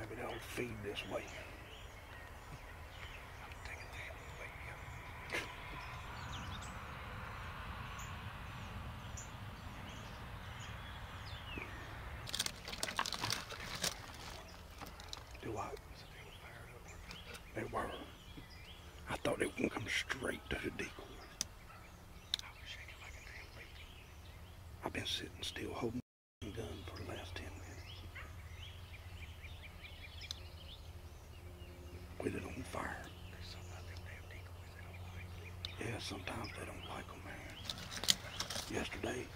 Maybe they'll feed this way. Do I? They were. I thought they were gonna come straight to the decoy. I've been sitting still holding the gun for the last 10 minutes. With it on fire. Yeah, sometimes they don't like them, man. Yesterday,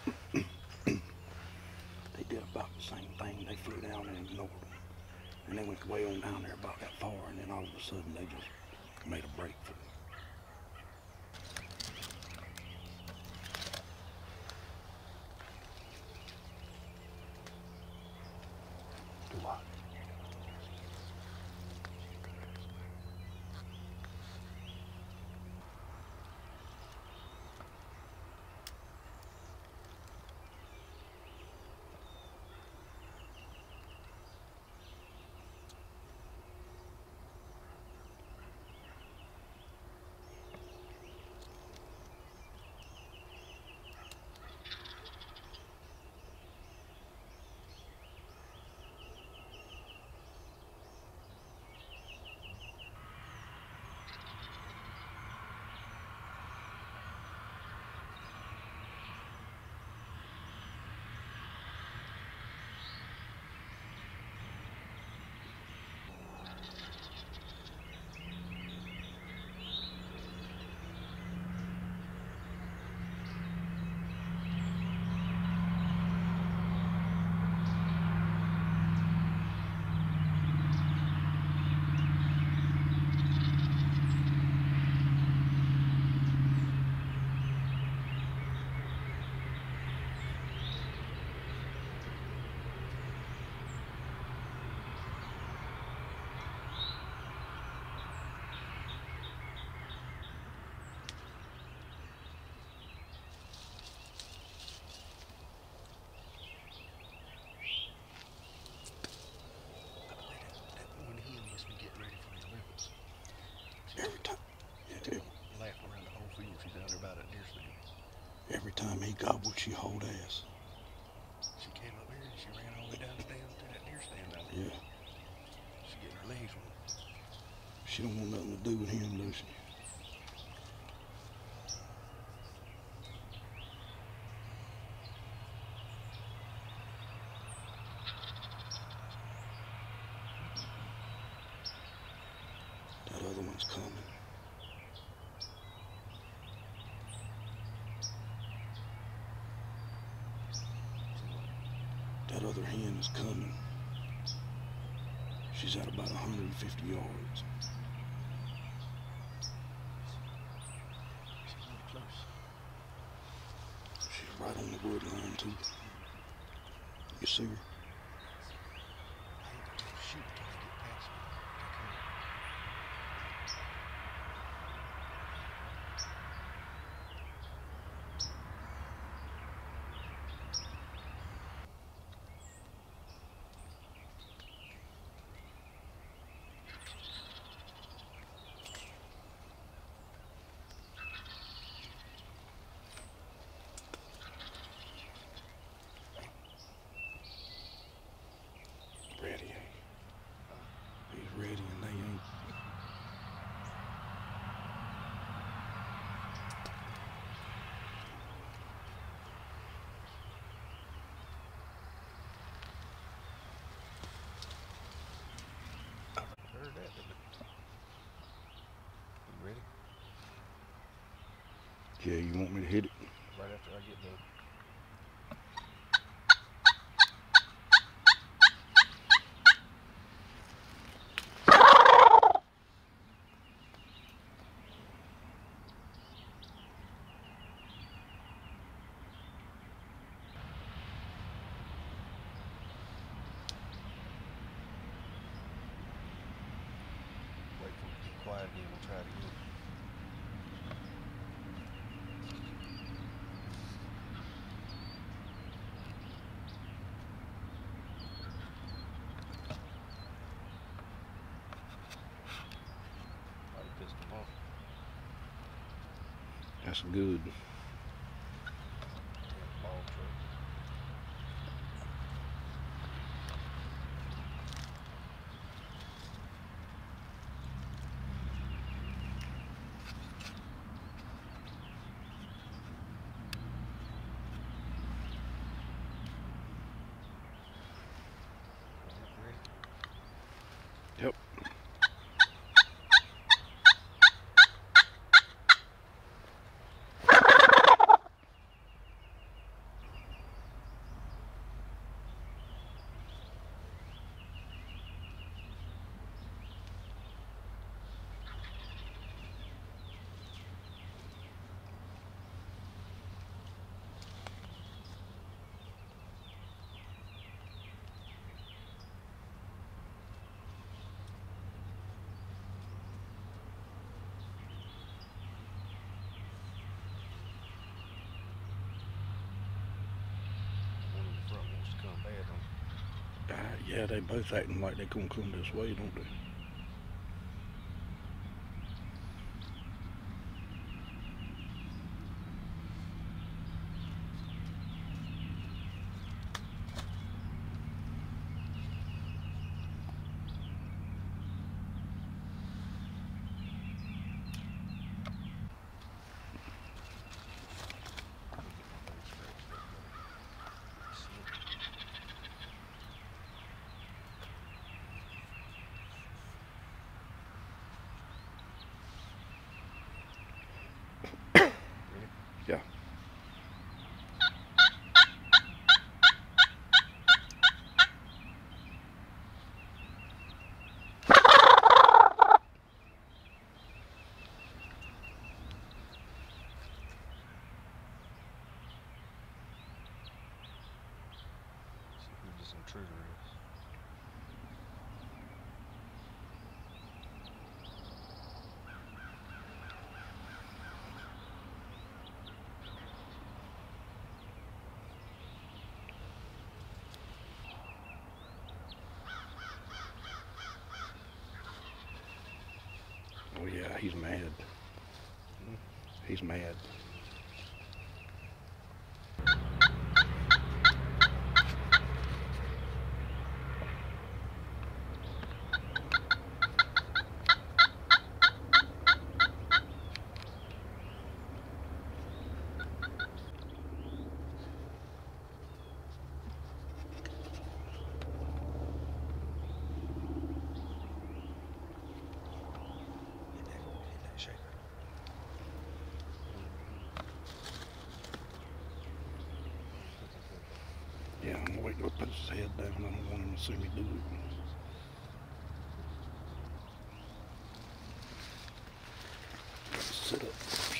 they did about the same thing. They flew down and ignored them. And they went way on down there about that far, and then all of a sudden they just made a break for them. Do I? Every time. Yeah, Laughing around the whole field. She's out there about that deer stand. every time he gobbled, she hauled ass. She came up here and she ran all the way down to that deer stand down there. Yeah. She's getting her legs warm. She don't want nothing to do with him, does she? That other one's coming. That other hen is coming. She's at about 150 yards. She's really close. She's right on the wood line too. You see her? I ain't gonna be able to shoot until they get past me. Ready, eh? He's ready and they ain't. I heard that, didn't it? You ready? Yeah, you want me to hit it? Right after I get the... Wait for it to get quiet again, we'll try it again. That's good. Ball truck. Yep. One in the front wants to come bad on. Yeah, they both acting like they're gonna come this way, don't they? Yeah. See who this intruder is. Oh yeah, he's mad. He's mad. Hit that shaker. Yeah, I'm gonna wait till he puts his head down. I don't want him to see me do it. Sit up first.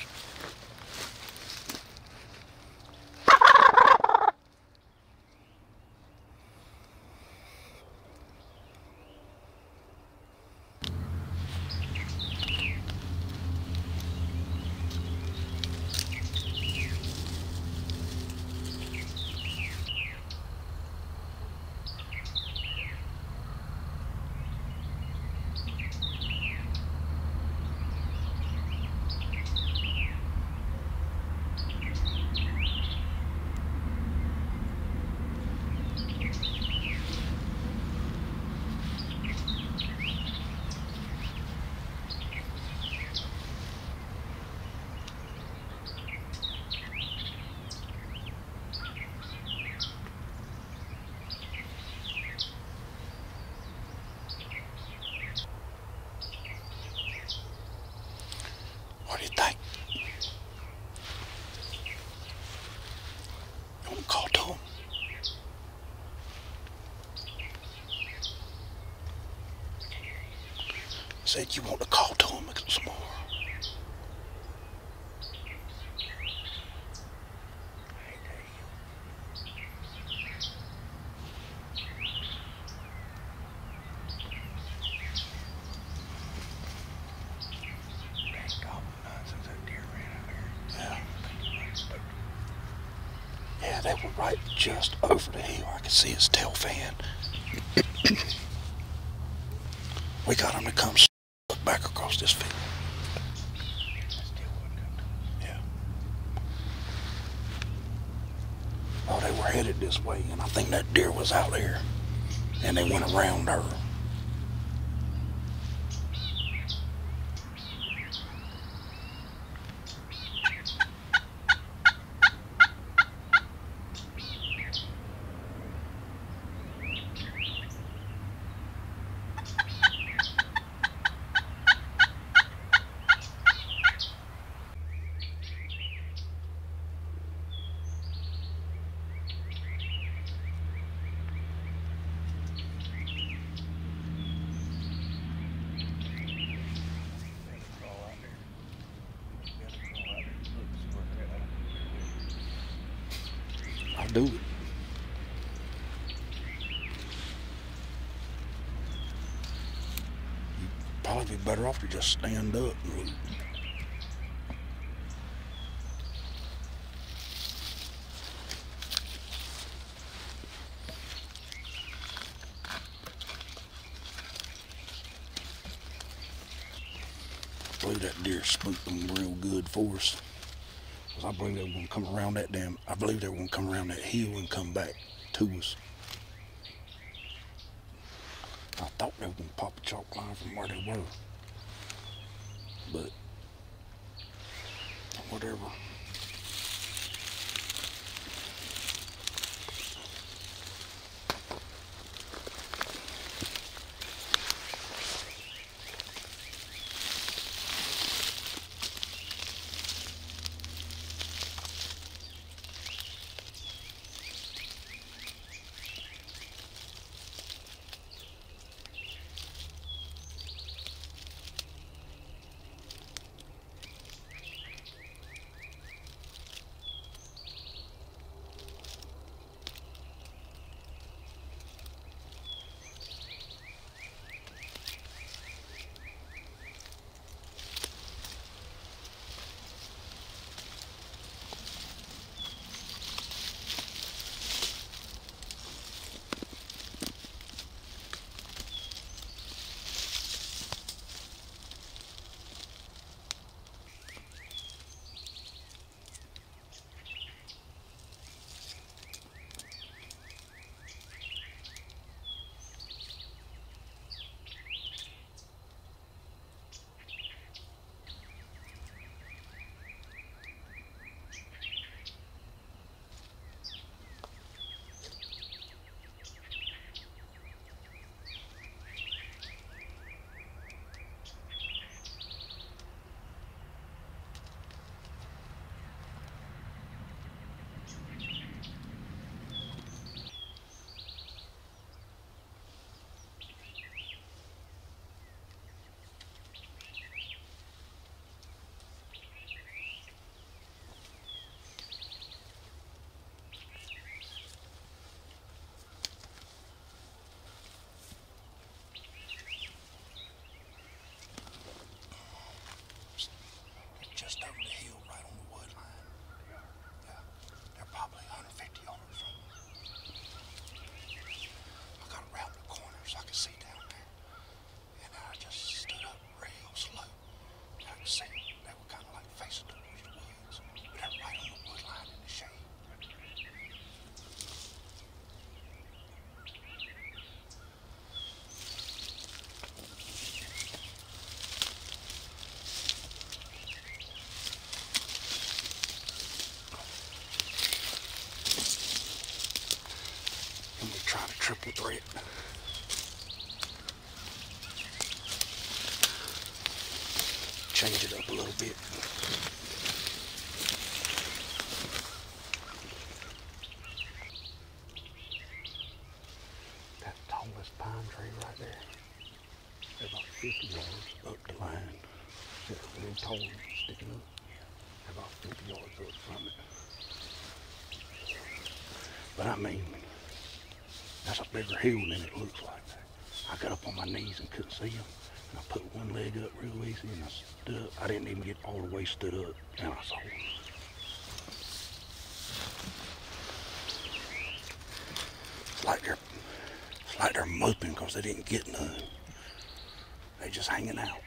What do you think? You want to call to him? Said you want to call to him some more. Yeah, they were right just over the hill. I could see his tail fan. We got him to come back across this field. Yeah. this way, and I think that deer was out there, and they went around her. I'll do it. You'd probably be better off to just stand up and look. I believe that deer spooked them real good for us. Cause I believe they were gonna come around that I believe they were gonna come around that hill and come back to us. I thought they were gonna pop a chalk line from where they were. But whatever. Just over the hill, right on the wood line. Yeah, they're probably 150 yards from me. I got around the corner so I could see down there. And I just stood up real slow. I could see them. They were kind of like facing towards the woods. But they're right on the wood line in the shade. I'm gonna try to triple threat. Change it up a little bit. That tallest pine tree right there. They're about 50 yards up the line. It's a little tall sticking up. They're about 50 yards up from it. But I mean, that's a bigger hill than it looks like. I got up on my knees and couldn't see them. And I put one leg up real easy and I stood up. I didn't even get all the way stood up and I saw them. It's like they're moping because they didn't get none. They just hanging out.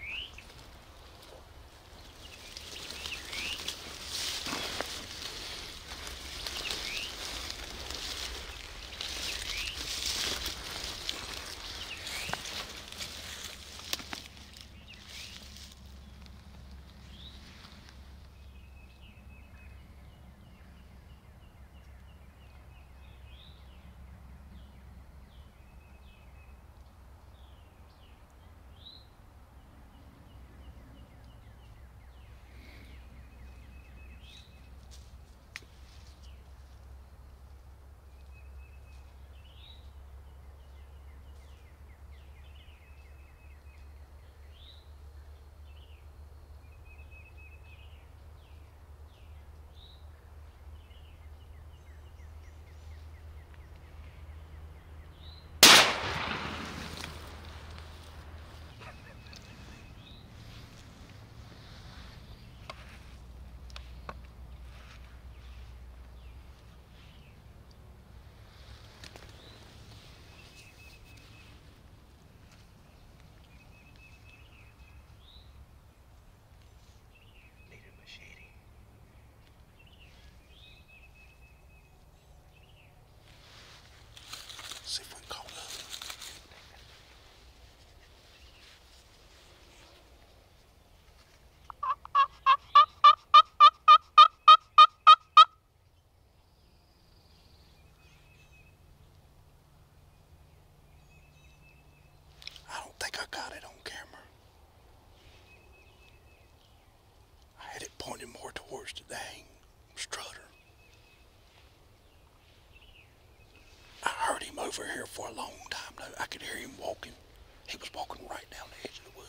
over here for a long time. Though. I could hear him walking. He was walking right down the edge of the woods.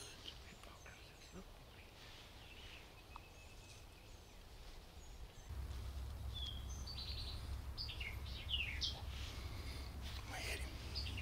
I hit him.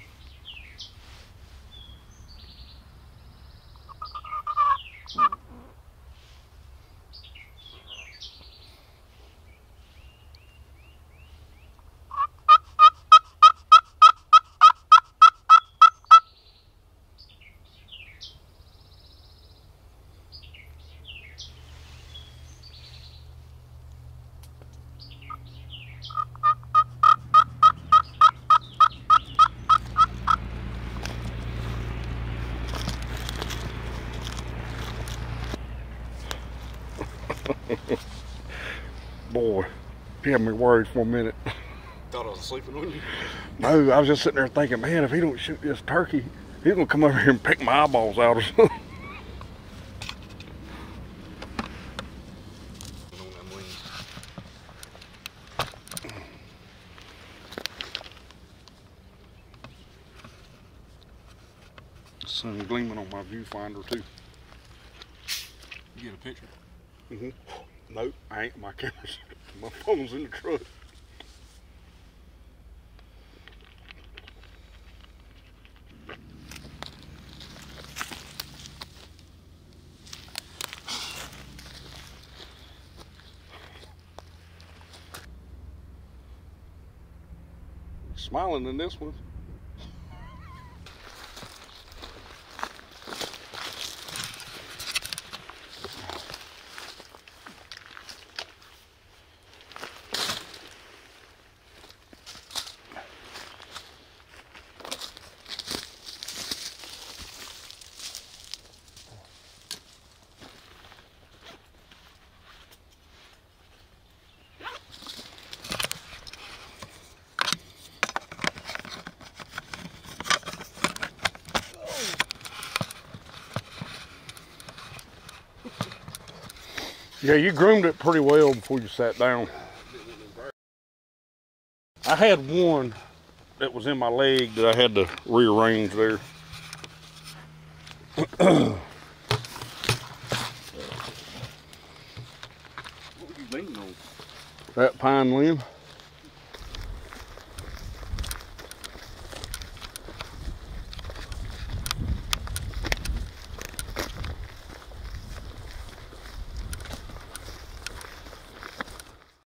Boy, he had me worried for a minute. Thought I was sleeping on you. No, I was just sitting there thinking, man, if he don't shoot this turkey, he's gonna come over here and pick my eyeballs out or something. On them wings. Sun gleaming on my viewfinder too. You get a picture? Nope, I ain't. My camera's, my phone's in the truck. Smiling in this one. Yeah, you groomed it pretty well before you sat down. I had one that was in my leg that I had to rearrange there. What were you leaning on? That pine limb.